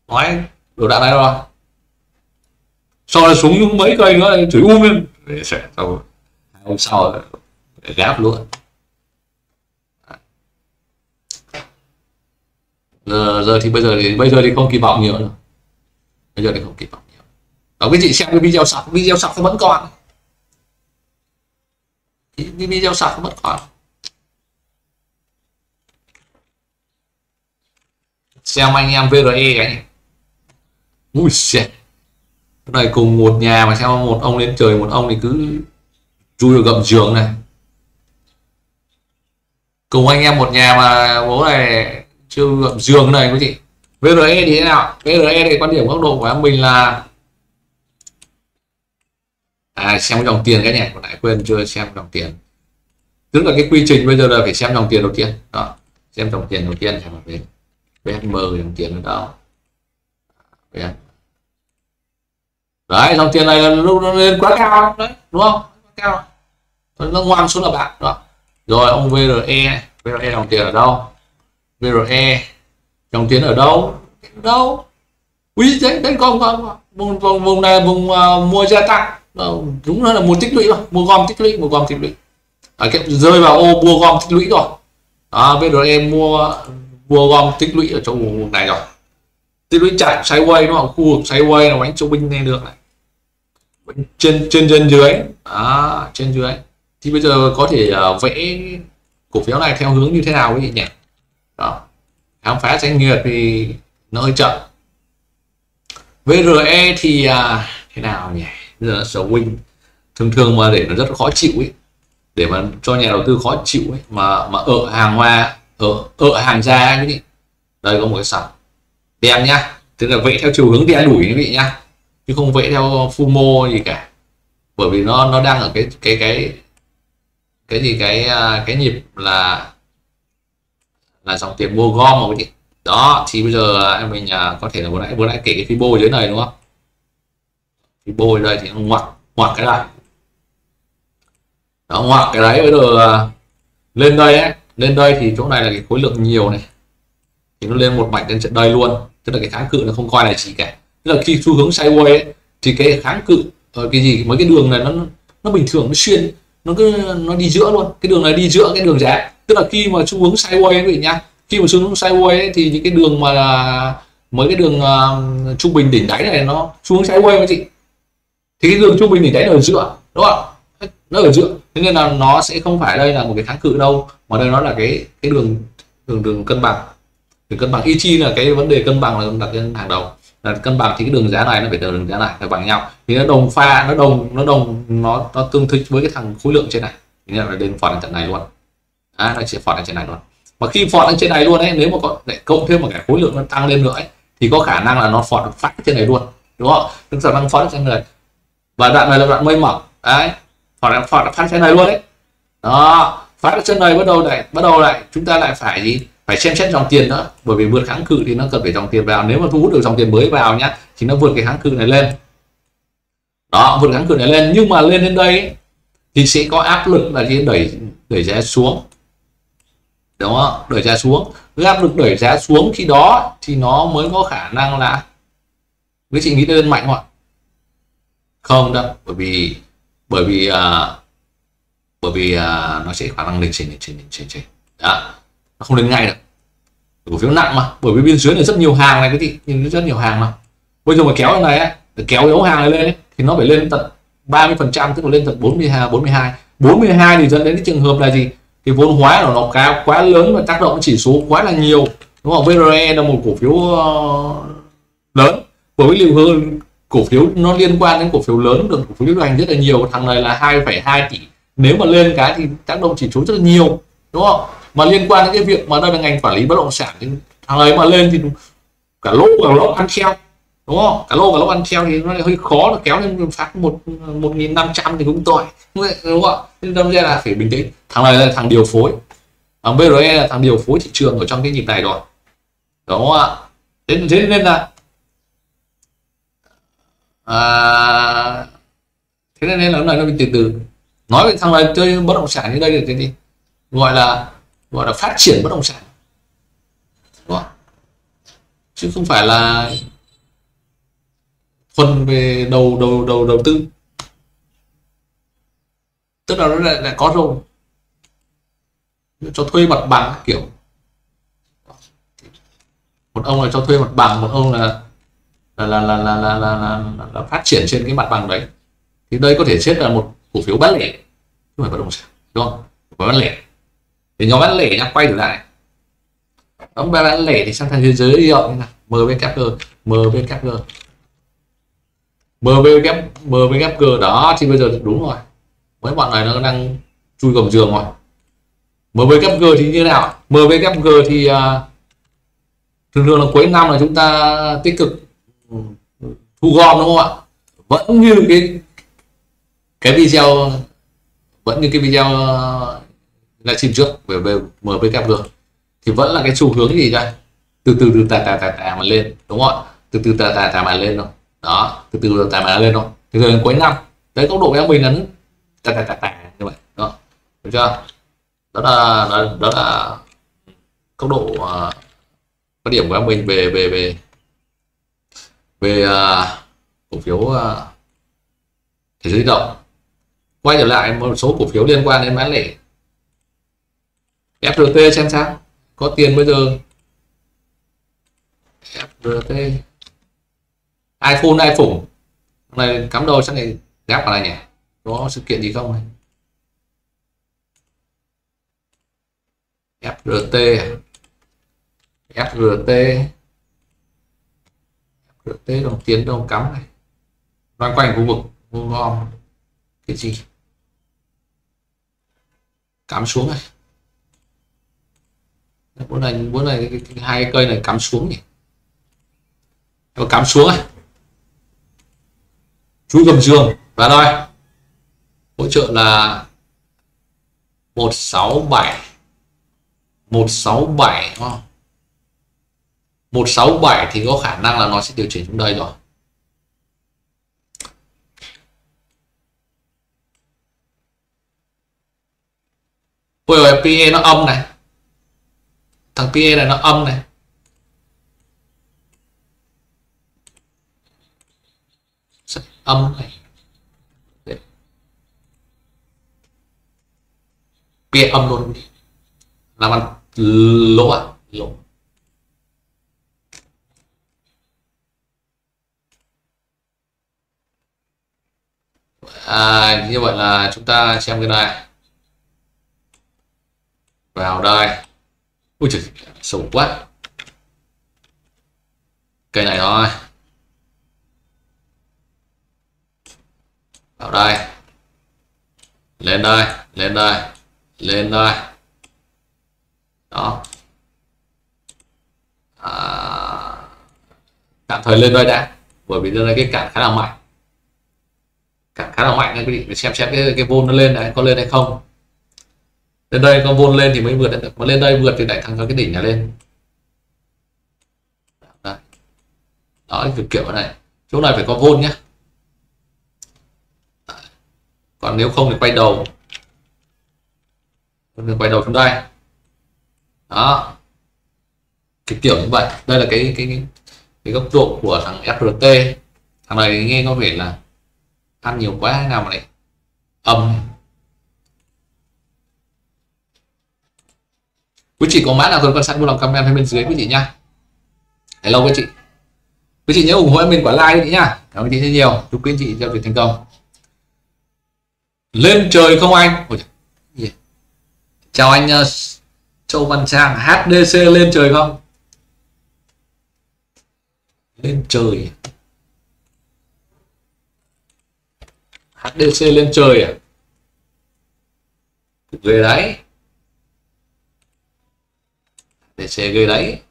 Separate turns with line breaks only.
nói đồ đạn này rồi, sau đó xuống mấy cây nữa chửi lên sẽ rồi hôm sau gáp luôn. Giờ thì bây giờ thì không kỳ vọng nhiều nữa, bây giờ thì không kỳ vọng nhiều. Đó, quý chị xem cái video sọc vẫn còn, cái video sọc vẫn còn. Xem anh em VRE cái ui xẹt, cái này cùng một nhà mà xem một ông lên trời, một ông thì cứ chui vào gầm giường này, cùng anh em một nhà mà bố này chưa gầm giường này quý chị. VRE thì thế nào? VRE thì quan điểm góc độ của mình là xem dòng tiền cái này, còn lại quên chưa xem dòng tiền, tức là cái quy trình bây giờ là phải xem dòng tiền đầu tiên đó, xem dòng tiền đầu tiên xem ở bên BM dòng tiền ở đâu đấy, dòng tiền này là lúc nó lên quá cao đấy đúng không, cao nó ngoan xuống là bạn đó. Rồi ông VRE dòng tiền ở đâu, VRE dòng tiền ở đâu quý đấy không vùng này vùng mua gia tăng đúng là mua tích lũy rồi, mua gom tích lũy rơi vào ô mua gom tích lũy rồi đó. VRE mua gom tích lũy ở trong vùng này rồi, tích lũy chặt sideways đúng không, khu vực sideways là bánh châu binh này được này, trên dưới đó, trên dưới thì bây giờ có thể vẽ cổ phiếu này theo hướng như thế nào quý vị nhỉ? Đó, khám phá doanh nghiệp thì nó hơi chậm. VRE thì thế nào nhỉ? Bây giờ swing thường mà để nó rất khó chịu ấy, để mà cho nhà đầu tư khó chịu ấy, mà ở hàng hoa ở hàng ra quý vị. Đây có một cái sóng đen nhá, tức là vẽ theo chiều hướng đen đủi quý vị nhá, chứ không vẽ theo FUMO gì cả, bởi vì nó đang ở cái nhịp là dòng tiền mua gom mà quý vị. Đó thì bây giờ em mình có thể là vừa nãy kể cái Fibo dưới này đúng không, Fibo ở đây thì nó ngoặc cái này đó, ngoặc cái đấy. Bây giờ lên đây thì chỗ này là cái khối lượng nhiều này thì nó lên một mạch lên trận đây luôn, tức là cái kháng cự nó không coi là gì cả, tức là khi xu hướng sideways ấy, thì cái kháng cự cái gì mấy cái đường này nó bình thường nó xuyên nó đi giữa luôn, cái đường này đi giữa cái đường giá, tức là khi mà xu hướng sideways quý vị nhá, khi mà xu hướng sideways ấy, thì những cái đường mà mấy cái đường trung bình đỉnh đáy này nó xu hướng sideways chị, thì cái đường trung bình đỉnh đáy nó ở giữa đúng không, nó ở giữa, thế nên là nó sẽ không phải đây là một cái kháng cự đâu, mà đây nó là cái đường cân bằng. Đường cân bằng y chi là cái vấn đề cân bằng là đặt lên hàng đầu, là cân bằng thì cái đường giá này nó phải đường giá này phải bằng nhau, thì nó đồng pha nó tương thích với cái thằng khối lượng trên này, thì là đến phỏng lên trận này luôn, nó sẽ phỏng lên trên này luôn. Mà khi phỏng lên trên này luôn ấy, nếu mà có lại cộng thêm một cái khối lượng nó tăng lên nữa ấy, thì có khả năng là nó phỏng phát trên này luôn đúng không, tức là năng phỏng trên này, và đoạn này là đoạn mây mỏng đấy, phỏng phát trên này luôn đấy đó, phát ở trên này bắt đầu lại chúng ta lại phải gì, phải xem xét dòng tiền nữa, bởi vì vượt kháng cự thì nó cần phải dòng tiền vào, nếu mà thu hút được dòng tiền mới vào nhá thì nó vượt cái kháng cự này lên đó, vượt kháng cự này lên, nhưng mà lên đến đây ấy, thì sẽ có áp lực là gì, đẩy giá xuống đúng không, đẩy giá xuống, cái áp lực đẩy giá xuống khi đó thì nó mới có khả năng là với chị nghĩ lên mạnh không ạ? Không đâu, bởi vì nó sẽ khả năng lên trên đó, nó không lên ngay được, cổ phiếu nặng mà, bởi vì bên dưới này rất nhiều hàng này cái gì, nhìn rất nhiều hàng mà, bây giờ mà kéo cái này ấy, kéo yếu hàng này lên ấy, thì nó phải lên tận 30%, tức là lên tận 42 thì dẫn đến cái trường hợp là gì, cái vốn hóa của nó cao quá lớn và tác động chỉ số quá là nhiều đúng không. VRE là một cổ phiếu lớn, bởi vì liều hơn cổ phiếu nó liên quan đến cổ phiếu lớn, được cổ phiếu lưu hành rất là nhiều, thằng này là 2,2 tỷ, nếu mà lên cái thì tác động chỉ số rất là nhiều đúng không, mà liên quan đến cái việc mà đây là ngành quản lý bất động sản thì thằng ấy mà lên thì cả lỗ ăn theo đúng không, cả lỗ ăn theo thì nó lại hơi khó, là kéo lên phát 1.500 thì cũng tội đúng không, nên đâm ra là phải bình tĩnh. Thằng này là thằng điều phối, thằng VRE là thằng điều phối thị trường ở trong cái nhịp này rồi đúng không ạ, thế nên là thế nên là nó từ từ nói về thằng này chơi bất động sản như đây là cái gì, gọi là phát triển bất động sản đúng không? Chứ không phải là thuần về đầu tư, tức là nó lại có rồi cho thuê mặt bằng kiểu, một ông là cho thuê mặt bằng, một ông là phát triển trên cái mặt bằng đấy. Thì đây có thể xét là một cổ phiếu bán lẻ, không phải bất động sản, đúng không? Bán lẻ thì nhóm bán lẻ nhá, quay trở lại nhóm bán lẻ thì sang thành thế giới đi như nào, MWG đó. Thì bây giờ đúng rồi, mấy bọn này nó đang chui gầm giường rồi. MWG thì như nào? MWG thì thường thường là cuối năm là chúng ta tích cực thu gom, đúng không ạ? Vẫn như cái video livestream trước về MWG thì vẫn là cái xu hướng gì đây, từ từ tà mà lên, đúng không ạ? Từ từ tà mà lên rồi đó, từ từ tà mà lên rồi. Thì rồi đến cuối năm đấy, góc độ của mình là tà như vậy đó, được chưa? Đó là góc độ quan điểm của em mình về cổ phiếu thế giới di động. Quay trở lại một số cổ phiếu liên quan đến bán lẻ. FRT xem sao, có tiền bây giờ. FRT iPhone này cắm đầu chắc này gáp vào này nhỉ, có sự kiện gì không này? FRT đồng tiền đồng cắm này, loanh quanh khu vực mua gom cái gì, cắm xuống này. Bữa này hai cây này cắm xuống nhỉ, nó cắm xuống này, chui gầm giường và đây hỗ trợ là 167 đúng không? 167 thì có khả năng là nó sẽ điều chỉnh xuống đây rồi. Ôi rồi PE nó âm này, thằng PE này nó âm này, âm này, PE âm luôn, làm ăn lỗ à, lỗ. Như vậy là chúng ta xem cái này, vào đây, ui trời sâu quá, cây này thôi, vào đây, lên đây đó, tạm thời lên đây đã, bởi vì đây cái cản khá là mạnh, anh quý vị xem cái vol nó lên này có lên hay không. Lên đây con vol lên thì mới vượt được, mà lên đây vượt thì lại thằng cái đỉnh này lên đây. Đó kiểu này, chỗ này phải có vol nhé, còn nếu không thì quay đầu xuống đây đó, cái kiểu như vậy. Đây là cái góc độ của thằng FRT. Thằng này nghe có vẻ là ăn nhiều quá nào mà lại âm. Quý chị có mã nào cần quan sát mua lòng comment hay bên dưới quý chị nhá. Hello quý chị nhớ ủng hộ em mình quả like đi nhá. Cảm ơn chị rất nhiều, chúc quý chị giao dịch thành công. Lên trời không anh? Ôi, chào anh Châu Văn Trang. HDC lên trời không? Lên trời. HDC lên trời à? Ghê đấy. HDC ghê đấy.